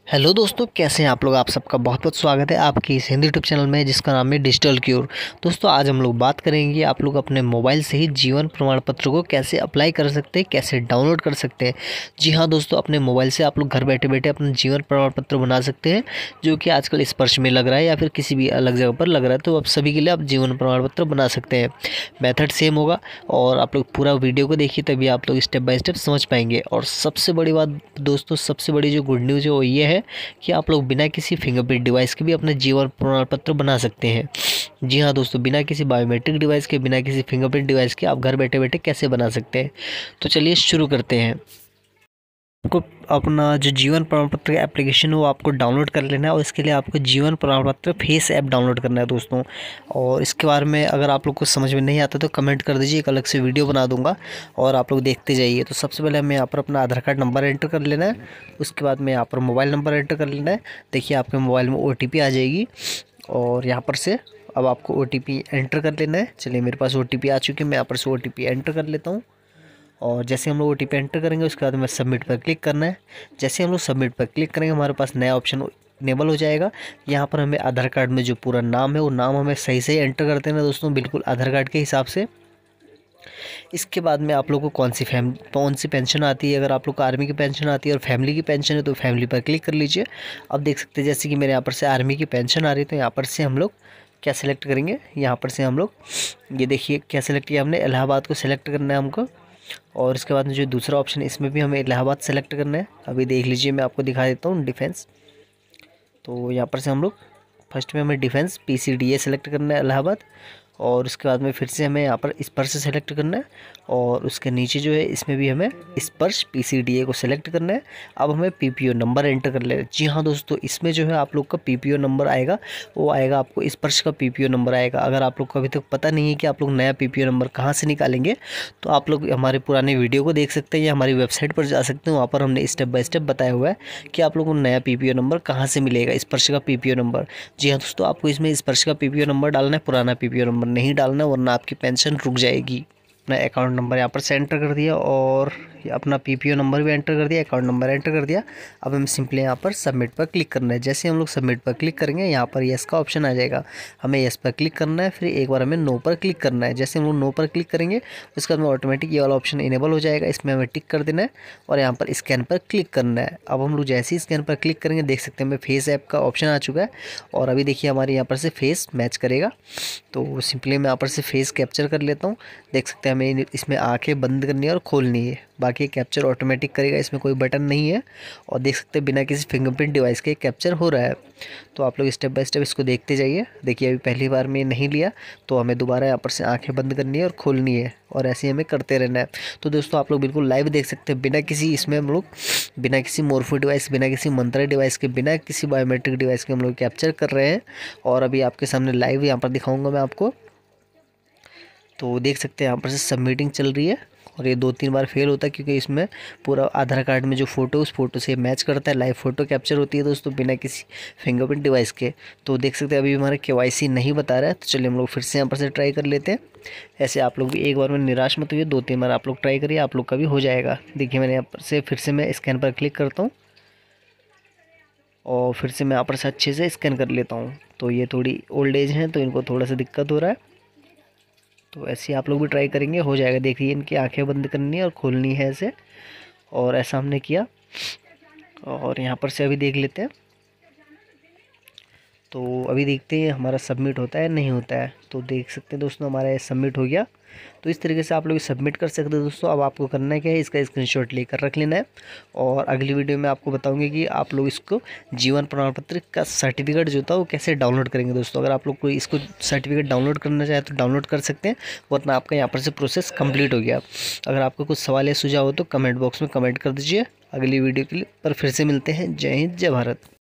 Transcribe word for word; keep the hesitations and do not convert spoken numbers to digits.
Hello दोस्तों, कैसे हैं आप लोग। आप सबका बहुत बहुत स्वागत है आपकी इस हिंदी यूट्यूब चैनल में जिसका नाम है डिजिटल क्यूर। दोस्तों, आज हम लोग बात करेंगे आप लोग अपने मोबाइल से ही जीवन प्रमाण पत्र को कैसे अप्लाई कर सकते हैं, कैसे डाउनलोड कर सकते हैं। जी हाँ दोस्तों, अपने मोबाइल से आप लोग घर बैठे बैठे अपना जीवन प्रमाण पत्र बना सकते हैं, जो कि आजकल स्पर्श में लग रहा है या फिर किसी भी अलग जगह पर लग रहा है। तो आप सभी के लिए आप जीवन प्रमाण पत्र बना सकते हैं। मेथड सेम होगा और आप लोग पूरा वीडियो को देखिए, तभी आप लोग स्टेप बाय स्टेप समझ पाएंगे। और सबसे बड़ी बात दोस्तों, सबसे बड़ी जो गुड न्यूज़ है वो ये है कि आप लोग बिना किसी फिंगरप्रिंट डिवाइस के भी अपना जीवन प्रमाण पत्र बना सकते हैं। जी हाँ दोस्तों, बिना किसी बायोमेट्रिक डिवाइस के, बिना किसी फिंगरप्रिंट डिवाइस के आप घर बैठे बैठे कैसे बना सकते हैं। तो चलिए शुरू करते हैं। आपको अपना जो जीवन प्रमाण पत्र का एप्लीकेशन है वो आपको डाउनलोड कर लेना है, और इसके लिए आपको जीवन प्रमाण पत्र फेस ऐप डाउनलोड करना है दोस्तों। और इसके बारे में अगर आप लोग को समझ में नहीं आता तो कमेंट कर दीजिए, एक अलग से वीडियो बना दूंगा और आप लोग देखते जाइए। तो सबसे पहले हमें यहाँ पर अपना आधार कार्ड नंबर एंटर कर लेना है। उसके बाद में यहाँ पर मोबाइल नंबर एंटर कर लेना है। देखिए आपके मोबाइल में ओ टी पी आ जाएगी और यहाँ पर से अब आपको ओ टी पी एंटर कर लेना है। चलिए, मेरे पास ओ टी पी आ चुकी है, मैं यहाँ पर से ओ टी पी एंटर कर लेता हूँ। और जैसे हम लोग ओ टी पी एंटर करेंगे उसके बाद हमें सबमिट पर क्लिक करना है। जैसे हम लोग सबमिट पर क्लिक करेंगे हमारे पास नया ऑप्शन इनेबल हो जाएगा। यहाँ पर हमें आधार कार्ड में जो पूरा नाम है वो नाम हमें सही सही एंटर कर देना दोस्तों, बिल्कुल आधार कार्ड के हिसाब से। इसके बाद में आप लोग को कौन सी फैम कौन सी पेंशन आती है, अगर आप लोग को आर्मी की पेंशन आती है और फैमिली की पेंशन है तो फैमिली पर क्लिक कर लीजिए। अब देख सकते हैं जैसे कि मेरे यहाँ पर से आर्मी की पेंशन आ रही है, तो यहाँ पर से हम लोग क्या सेलेक्ट करेंगे, यहाँ पर से हम लोग ये देखिए क्या सेलेक्ट किया हमने, इलाहाबाद को सेलेक्ट करना है हमको। और इसके बाद में जो दूसरा ऑप्शन है इसमें भी हमें इलाहाबाद सेलेक्ट करना है। अभी देख लीजिए, मैं आपको दिखा देता हूँ डिफेंस। तो यहाँ पर से हम लोग फर्स्ट में हमें defence P C D A select करना है इलाहाबाद, और उसके बाद में फिर से हमें यहाँ पर स्पर्श सेलेक्ट करना है, और उसके नीचे जो है इसमें भी हमें स्पर्श पी सी डी ए को सेलेक्ट करना है। अब हमें P P O number enter कर लेना है। जी हाँ दोस्तों, इसमें जो है आप लोग का पी पी ओ नंबर आएगा, वो आएगा आपको स्पर्श का पी पी ओ नंबर आएगा। अगर आप लोग को अभी तक पता नहीं है कि आप लोग नया पी पी ओ नंबर कहाँ से निकालेंगे, तो आप लोग हमारे पुराने वीडियो को देख सकते हैं या हमारी वेबसाइट पर जा सकते हैं। वहाँ पर हमने स्टेप बाय स्टेप बताया हुआ है कि आप लोगों को नया पी पी ओ नंबर कहाँ से मिलेगा, स्पर्श का पी पी ओ नंबर। जी हाँ दोस्तों, आपको इसमें स्पर्श का पी पी ओ नंबर डालना है, पुराना पी पी ओ नंबर नहीं डालना है, वरना आपकी पेंशन रुक जाएगी। अपना अकाउंट नंबर यहाँ पर से एंटर कर दिया और अपना पी पी ओ नंबर भी एंटर कर दिया, अकाउंट नंबर एंटर कर दिया। अब हम सिंपली यहाँ पर सबमिट पर क्लिक करना है। जैसे हम लोग सबमिट पर क्लिक करेंगे यहाँ पर येस का ऑप्शन आ जाएगा, हमें येस पर क्लिक करना है। फिर एक बार हमें नो पर क्लिक करना है। जैसे हम लोग नो पर क्लिक करेंगे उसके बाद में ऑटोमेटिक ये वाला ऑप्शन इनेबल हो जाएगा, इसमें हमें टिक कर देना है और यहाँ पर स्कैन पर क्लिक करना है। अब हम लोग जैसे ही स्कैन पर क्लिक करेंगे देख सकते हैं हमें फेस ऐप का ऑप्शन आ चुका है, और अभी देखिए हमारे यहाँ पर से फेस मैच करेगा। तो सिंपली मैं यहाँ पर से फेस कैप्चर कर लेता हूँ। देख सकते हैं हमें इसमें आंखें बंद करनी है और खोलनी है, बाकी कैप्चर ऑटोमेटिक करेगा, इसमें कोई बटन नहीं है। और देख सकते हैं बिना किसी फिंगरप्रिंट डिवाइस के कैप्चर हो रहा है। तो आप लोग स्टेप बाय स्टेप इसको देखते जाइए। देखिए अभी पहली बार में नहीं लिया, तो हमें दोबारा यहाँ पर से आंखें बंद करनी है और खोलनी है, और ऐसे ही हमें करते रहना है। तो दोस्तों आप लोग बिल्कुल लाइव देख सकते हैं, बिना किसी इसमें हम लोग बिना किसी मोरफो डिवाइस, बिना किसी मंत्रा डिवाइस के, बिना किसी बायोमेट्रिक डिवाइस के हम लोग कैप्चर कर रहे हैं। और अभी आपके सामने लाइव यहाँ पर दिखाऊँगा मैं आपको। तो देख सकते हैं यहाँ पर से सबमिटिंग चल रही है, और ये दो तीन बार फेल होता है क्योंकि इसमें पूरा आधार कार्ड में जो फ़ोटो उस फोटो से मैच करता है, लाइव फ़ोटो कैप्चर होती है दोस्तों बिना किसी फिंगरप्रिंट डिवाइस के। तो देख सकते हैं अभी हमारा के वाई सी नहीं बता रहा है। तो चलिए हम लोग फिर से यहाँ पर से ट्राई कर लेते हैं। ऐसे आप लोग भी एक बार में निराश मत हुए, दो तीन बार आप लोग ट्राई करिए, आप लोग का भी हो जाएगा। देखिए मैंने यहाँ पर से फिर से मैं स्कैन पर क्लिक करता हूँ और फिर से मैं यहाँ पर से अच्छे से स्कैन कर लेता हूँ। तो ये थोड़ी ओल्ड एज है तो इनको थोड़ा सा दिक्कत हो रहा है, तो ऐसे आप लोग भी ट्राई करेंगे, हो जाएगा। देखिए इनकी आंखें बंद करनी है और खोलनी है ऐसे, और ऐसा हमने किया। और यहाँ पर से अभी देख लेते हैं। तो अभी देखते हैं हमारा सबमिट होता है नहीं होता है। तो देख सकते हैं दोस्तों हमारा ये सबमिट हो गया। तो इस तरीके से आप लोग सबमिट कर सकते हैं दोस्तों। अब आपको करना है क्या है, इसका स्क्रीनशॉट लेकर रख लेना है, और अगली वीडियो में आपको बताऊंगे कि आप लोग इसको जीवन प्रमाण पत्र का सर्टिफिकेट जो था वो कैसे डाउनलोड करेंगे दोस्तों। अगर आप लोग को इसको सर्टिफिकेट डाउनलोड करना चाहे तो डाउनलोड कर सकते हैं, वरना आपका यहाँ पर से प्रोसेस कंप्लीट हो गया। अगर आपको कुछ सवाल या सुझाव हो तो कमेंट बॉक्स में कमेंट कर दीजिए। अगली वीडियो के लिए पर फिर से मिलते हैं। जय हिंद, जय भारत।